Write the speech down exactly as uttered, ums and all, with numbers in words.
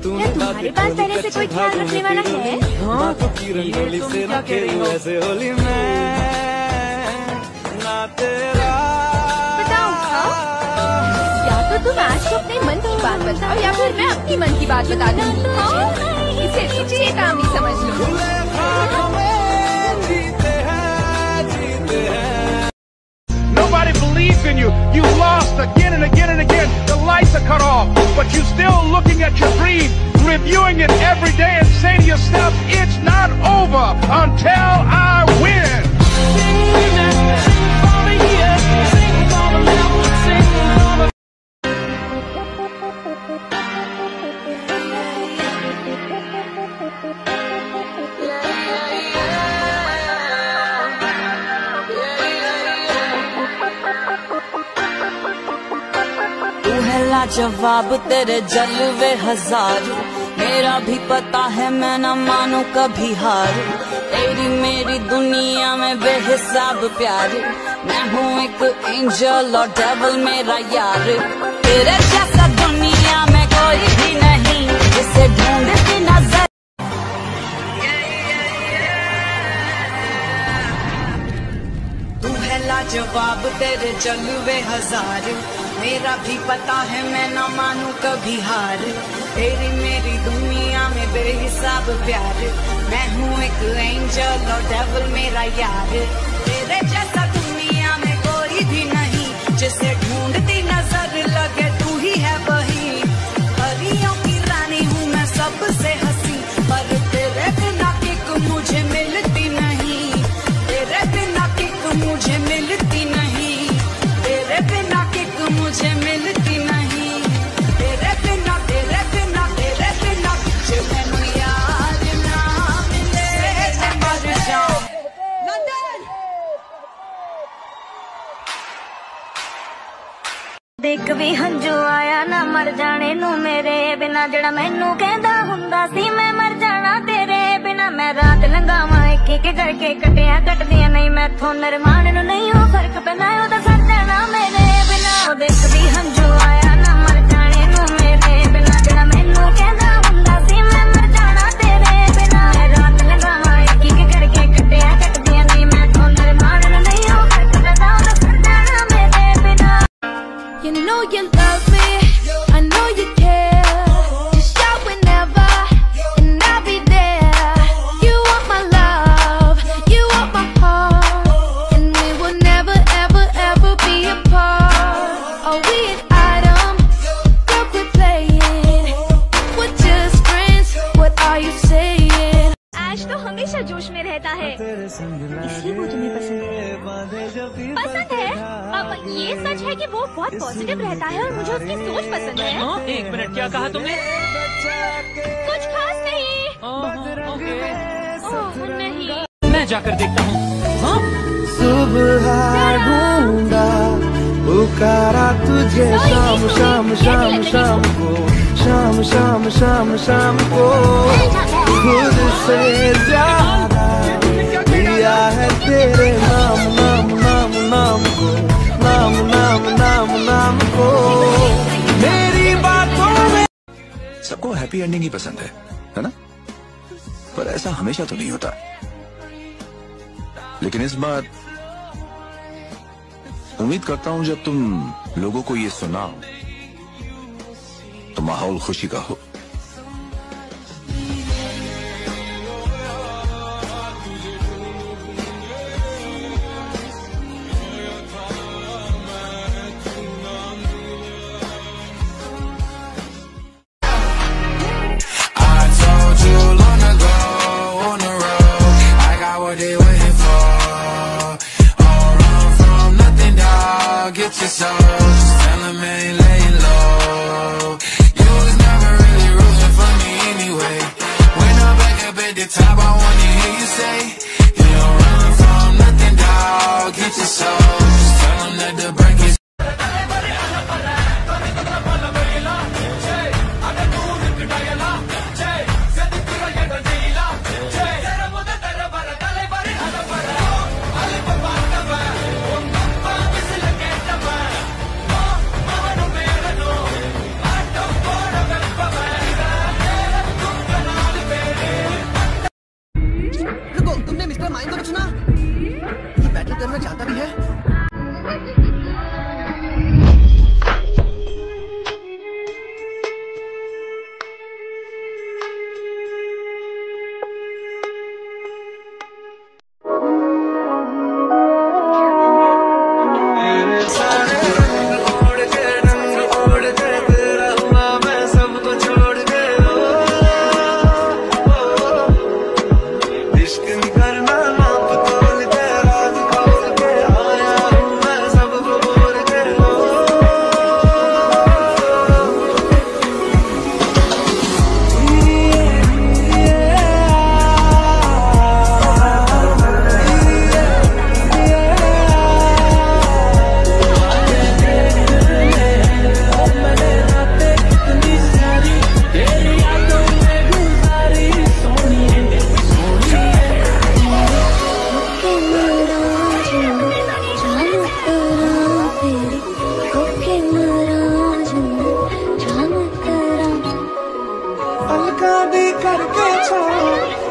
तुम्हारे पास पहले से कोई ख्याल रखने वाला है? हाँ, ये तुम क्या कह रही हो? ऐसे होली में ना तेरा बताओ या तो तुम आज को अपने मन की बात बताओ या फिर मैं अपनी मन की बात बता दूंगी। हाँ, इसे तुम चेतावनी समझ लो। Nobody believes in you. You lost again and again and again. The lights are cut off, but you're still looking at your dream, reviewing it every day and say to yourself, it's not over until I win. जवाब तेरे जलवे हजारों, मेरा भी पता है मैं न मानू कभी हार। तेरी मेरी दुनिया में बेहिसाब प्यार, मैं हूँ एक एंजल और डेविल मेरा यार। तेरे जैसा दुनिया में कोई भी नहीं जिसे ढूंढती नजर। तू है लाजवाब तेरे जलवे हजार, मेरा भी पता है मैं न मानू कभी हार। तेरी मेरी दुनिया में बेहिसाब प्यार, मैं हूँ एक एंजल और डेविल मेरा यार। तेरे जैसा दुनिया में कोई भी नहीं जिसे ढूंढती नजर लगे तू ही है वही। परियों की रानी हूँ मैं सबसे हंसी, पर तेरे बिना किक मुझे मिलती नहीं। तेरे बिना किक मुझे मिलती नहीं। तेरे बिना किक मुझे मिलती नहीं। तेरे बिना तेरे बिना तेरे बिना मुझे मैनू यार ना मिले मर जाऊं। देख भी हंजू आया ना मर जाने नू मेरे बिना, जड़ा मैनू कहंदा हुंदा सी मैं मर जाना तेरे बिना। मैं रात लंघावां एक एक करके कटिया कटदियां नहीं, मैं थो नरमान नू नहीं हो फर्क पैंदा ओदा सर जाना मेरे बिना। ओ देख भी हंजू आया ना मर जाने नू मेरे बिना, जड़ा मैनू कहंदा हुंदा सी मैं मर जाना तेरे बिना। मैं रात लंघावां एक एक करके कटिया कटदियां नहीं, मैं थो नरमान नू नहीं हो फर्क पैंदा ओदा सर जाना मेरे बिना। You know you love me, I know you care. Just shout whenever, and I'll be there. You want my love, you want my heart, and we will never, ever, ever be apart. Are we an item? Girl, quit playing. We're just friends, what are you saying? ऐश तो हमेशा जोश में रहता है, इसलिए वो तुम्हें पसंद है। पसंद है? अब ये सच है कि वो बहुत पॉजिटिव रहता है और मुझे उसकी सोच पसंद है। हाँ, एक मिनट, क्या कहा तुमने? कुछ खास नहीं। ओके, ओह नहीं। मैं जाकर देखता हूँ। हाँ? सुबह ढूंढा पुकारा तुझे शाम शाम शाम शाम को, शाम शाम शाम शाम को। खुद से ज्यादा दिया है तेरे नाम नाम नाम नाम को, नाम नाम नाम नाम को। मेरी बातों में सबको हैप्पी एंडिंग ही पसंद है, है ना? पर ऐसा हमेशा तो नहीं होता। लेकिन इस बार उम्मीद करता हूं जब तुम लोगों को ये सुनाओ तो माहौल खुशी का हो। Get your soul, just tell him I ain't laying low. You was never really rooting for me anyway. When I'm back up at the top, I wanna hear you say, you don't run from nothing, dawg. Get your soul, just tell him that the break is. शादी करके छोड़